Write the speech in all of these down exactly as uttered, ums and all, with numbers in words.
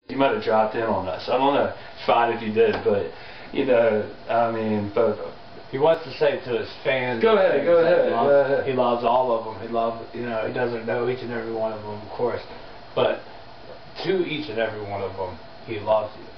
You might have dropped in on us. I don't know. Fine if you did, but you know, I mean, both. He wants to say to his fans. Go ahead. Go ahead. He loves, go ahead. he loves all of them. He loves, you know, he doesn't know each and every one of them, of course, but to each and every one of them, he loves you.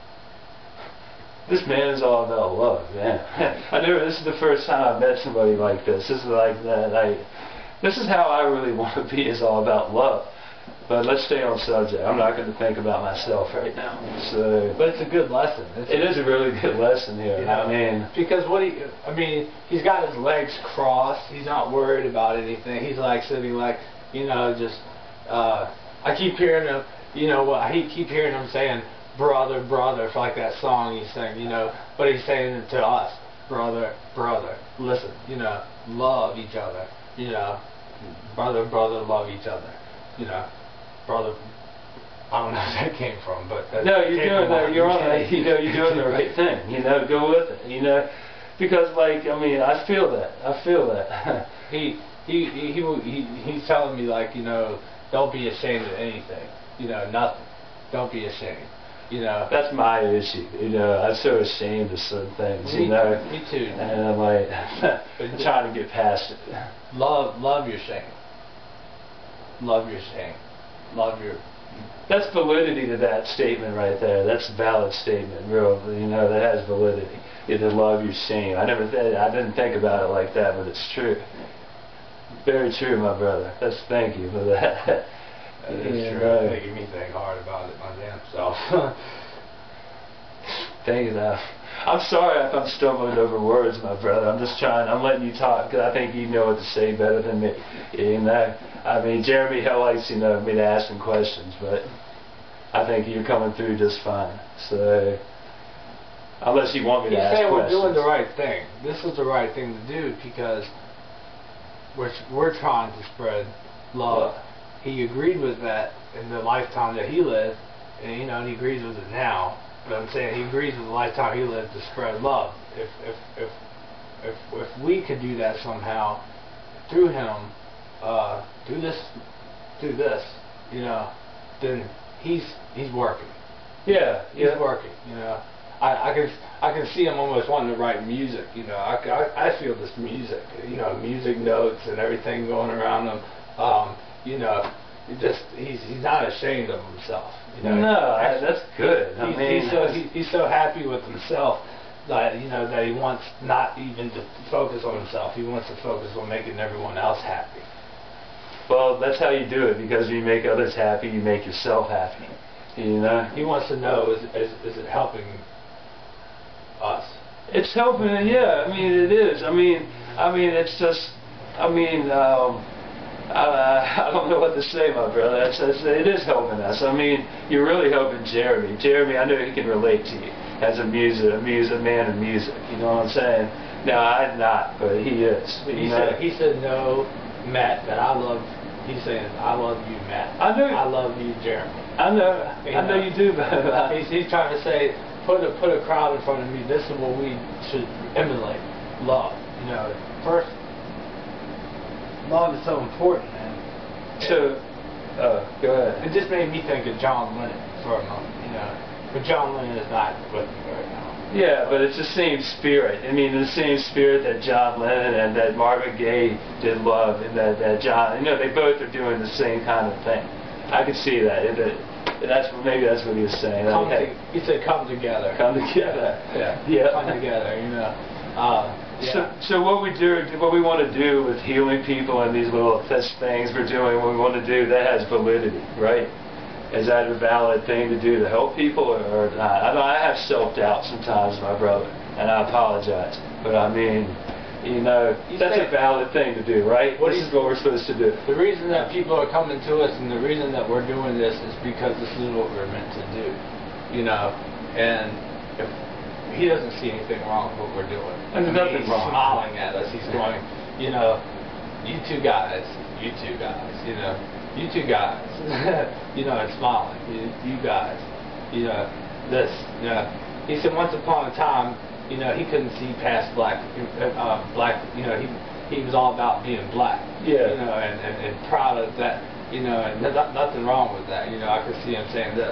This man is all about love, man. I never. This is the first time I've met somebody like this. This is like that. I. This is how I really want to be. Is all about love. But let's stay on subject. I'm not going to think about myself right now. So, but it's a good lesson. It's it a, is a really good lesson here. You know, I mean, because what he, I mean, he's got his legs crossed. He's not worried about anything. He's like sitting like, you know, just. Uh, I keep hearing him. You know, I keep hearing him saying, "Brother, brother," it's like that song he's saying. You know, but he's saying it to us, brother, brother. Listen, you know, love each other. You know, brother, brother, love each other. You know. Brother, I don't know where that came from, but that no, you're doing that. You're on. That, you know, you're doing the right thing. You know, go with it. You know, because like I mean, I feel that. I feel that. he he he he he's telling me like you know, don't be ashamed of anything. You know, nothing. Don't be ashamed. You know. That's my issue. You know, I'm so ashamed of certain things. Me, you know. Me too. And I'm like, I'm trying to get past it. Love, love your shame. Love your shame. Love your. That's validity to that statement right there. That's a valid statement, real. You know, that has validity. You to love your shame. I never, th I didn't think about it like that, but it's true. Very true, my brother. That's thank you for that. That is yeah, true. right. Making me think hard about it my damn self. Thank you, though. I'm sorry if I'm stumbling over words, my brother. I'm just trying. I'm letting you talk because I think you know what to say better than me. You know. I mean, Jeremy Hill likes, you know, me to ask him questions, but I think you're coming through just fine. So, unless you want me He's to ask saying questions. we're doing the right thing. This is the right thing to do because we're we're trying to spread love. Yeah. He agreed with that in the lifetime that he lived, and you know, and he agrees with it now. But I'm saying he agrees with the lifetime he lived to spread love. If if if if if we could do that somehow through him, uh, do this, do this, you know, then he's he's working. Yeah, he's yeah. working. You know, I I can I can see him almost wanting to write music. You know, I I, I feel this music. You know, music notes and everything going around him. Um, you know, he just he's he's not ashamed of himself. You know, no, I, that's good. I he's, mean, he's so he, he's so happy with himself that you know that he wants not even to focus on himself. He wants to focus on making everyone else happy. Well, that's how you do it, because you make others happy, you make yourself happy. You know? He wants to know, is, is, is it helping us? It's helping, yeah, I mean, it is. I mean, I mean, it's just, I mean, um, I, I don't know what to say, my brother. It's, it's, it is helping us. I mean, you're really helping Jeremy. Jeremy, I know he can relate to you as a music, a music man of music. You know what I'm saying? No, I'm not, but he is. He know? said, he said, no, Matt, that I love. He's saying, I love you, Matt. I know. I love you, Jeremy. I know. You I know, know you do, but he's, he's trying to say, put a put a crowd in front of me. This is what we should emulate. Love. You know, first, love is so important, man. So, uh, go ahead. It just made me think of John Lennon for a moment. You know, but John Lennon is not with me right now. Yeah, but it's the same spirit. I mean, the same spirit that John Lennon and that Marvin Gaye did love, and that, that John, you know, they both are doing the same kind of thing. I could see that. It, it, that's maybe that's what he was saying. Come like, hey, to, he said, "Come together." Come together. Yeah. Yeah. Come together. You know. Uh, yeah. So, so what we do, what we want to do with healing people and these little such things we're doing, what we want to do, that has validity, right? Is that a valid thing to do to help people or, or not? I know I have self-doubt sometimes, my brother, and I apologize. But I mean, you know, You that's say, a valid thing to do, right? What this is is what we're supposed to do. The reason that people are coming to us and the reason that we're doing this is because this is what we're meant to do, you know. And if he doesn't see anything wrong with what we're doing, And there's nothing he's wrong. smiling at us. He's going, you know, you two guys, you two guys, you know. You two guys, you know, and smiling. You, you guys, you know, this, you know. He said once upon a time, you know, he couldn't see past black, uh, black, you know, he he was all about being black. Yeah. You know, and, and, and proud of that, you know, and no, nothing wrong with that. You know, I could see him saying this.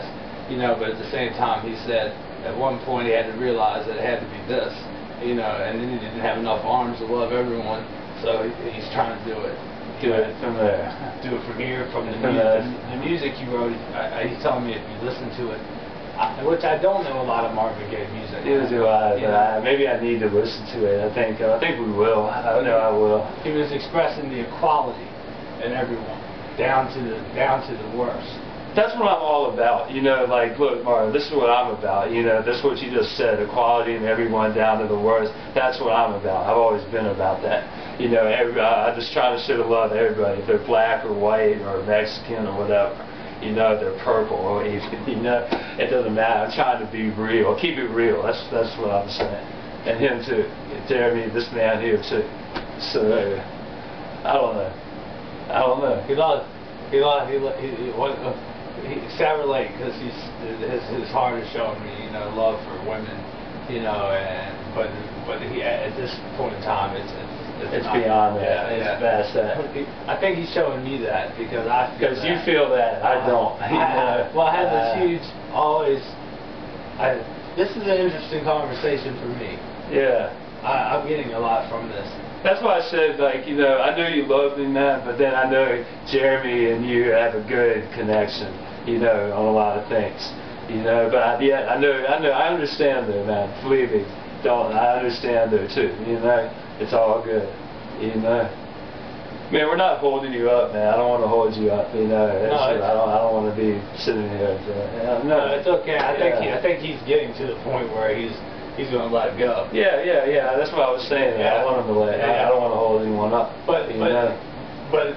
you know, but at the same time, he said at one point he had to realize that it had to be this, you know, and then he didn't have enough arms to love everyone, so he, he's trying to do it. Do it from there. Do it from here, from the From music. the- The music he wrote, I, I, he's telling me if you listen to it, I, which I don't know a lot of Marvin Gaye music. Neither do I, You but know, I, maybe I need to listen to it. I think I think we will. I know I will. he was expressing the equality in everyone, down to the down to the worst. That's what I'm all about. You know, like, look, Marvin, this is what I'm about. You know, this is what you just said, equality and everyone down to the worst. That's what I'm about. I've always been about that. You know, every, I, I'm just trying to show the love to everybody, if they're black or white or Mexican or whatever. You know, if they're purple or even, you know, it doesn't matter. I'm trying to be real. Keep it real. That's that's what I'm saying. And him too. Jeremy, this man here too. So, I don't know. I don't know. He loves, he loves, he, lo- he, he, what, uh, he can't relate because he's his his heart is showing me, you know, love for women, you know, and but but he at this point in time it's it's, it's, It's not, beyond that. Yeah, It's yeah. past that. I think he's showing me that because I feel Because you that. feel that. I don't. I, You know, well, I had this uh, huge always. I this is an interesting conversation for me. Yeah. I, I'm getting a lot from this. That's why I said, like, you know, I know you love me, man, but then I know Jeremy and you have a good connection, you know, on a lot of things, you know. But I, yeah, I know, I know, I understand though, man. Believe me, don't I understand though too, you know. It's all good, you know. Man, we're not holding you up, man. I don't want to hold you up, you know. It's, No, I don't, I don't want to be sitting here. Uh, no, No, it's okay. I think he, Yeah. I think he's getting to the point where he's he's going to let go. Yeah, yeah, yeah. That's what I was saying. Yeah. I want him to let. I, I don't want to hold anyone up. But you but know? but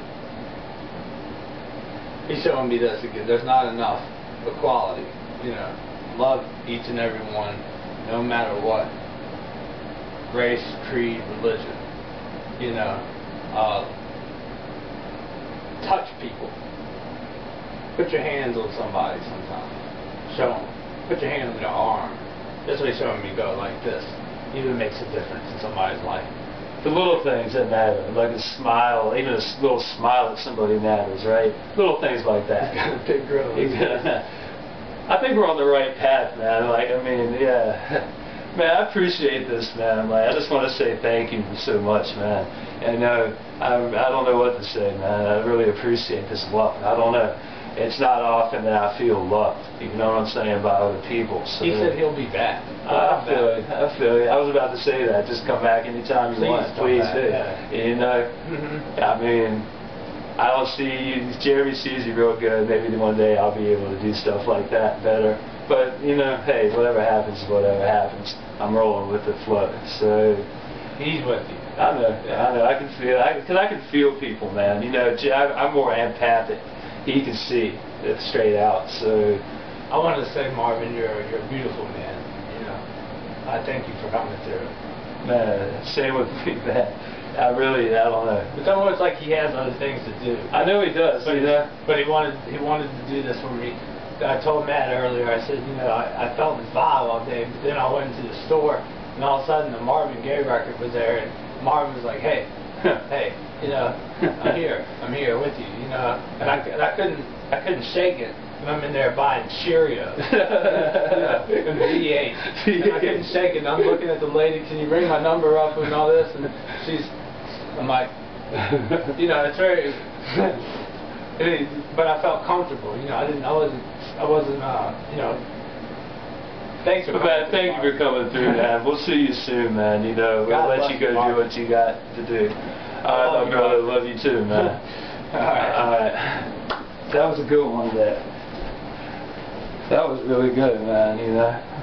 he's showing me this again. There's not enough equality. You know, love each and every one, no matter what, race, creed, religion. You know, uh, touch people. Put your hands on somebody sometimes. Show them. Put your hand on their arm. That's what he's showing me go like this. Even makes a difference in somebody's life. The little things that matter, like a smile, even a s- little smile at somebody matters, right? Little things like that. He's got a big grill. I think we're on the right path, man. Like, I mean, yeah. Man, I appreciate this, man. Like, I just want to say thank you so much, man. And uh, I, I don't know what to say, man. I really appreciate this love. I don't know. It's not often that I feel loved, you know what I'm saying, by other people. So He said he'll be back. I feel it. I feel it. I was about to say that. Just come back anytime you Please want. come Please back, do. yeah. You know, Mhm. I mean, I don't see you. Jeremy sees you real good. Maybe one day I'll be able to do stuff like that better. But you know, hey, whatever happens, whatever happens. I'm rolling with the flow. So He's with you. I know. I know. I can feel. I because I can feel people, man. You know, J- I, I'm more empathic. He can see it straight out. So I wanted to say, Marvin, you're you're a beautiful man. You know, I thank you for coming through. man, same with me, man. I really, I don't know. It's almost like he has other things to do. I know he does. But, You know. but he wanted he wanted to do this for me. I told Matt earlier. I said, you know, I, I felt this vibe all day, but then I went into the store, and all of a sudden the Marvin Gaye record was there, and Marvin was like, hey, hey, you know, I'm here, I'm here with you, you know, and I, and I couldn't I couldn't shake it. And I'm in there buying Cheerios, you know, and V eight. And I couldn't shake it. And I'm looking at the lady, can you ring my number up and all this? And she's, I'm like, you know, it's very, it, but I felt comfortable. You know, I didn't, I wasn't, I wasn't, uh, you know. Thanks for But coming. man, thank you for coming through, man. We'll see you soon, man. You know, we'll God let bless you go you, Mark. do what you got to do. All right, love my you, brother. Mark. Love you too, man. All right. All right. That was a good one, that. That was really good, man. You know.